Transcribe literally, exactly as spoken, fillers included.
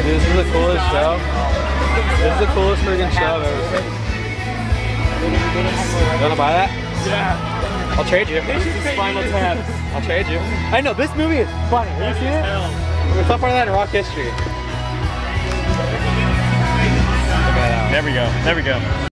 Dude, this is the coolest show. This is the coolest friggin' show I've ever seen. You wanna buy that? Yeah. I'll trade you. This is Spinal Tap. I'll trade you. I know, this movie is funny. Have you seen it? It's not part of that in rock history. There we go. There we go.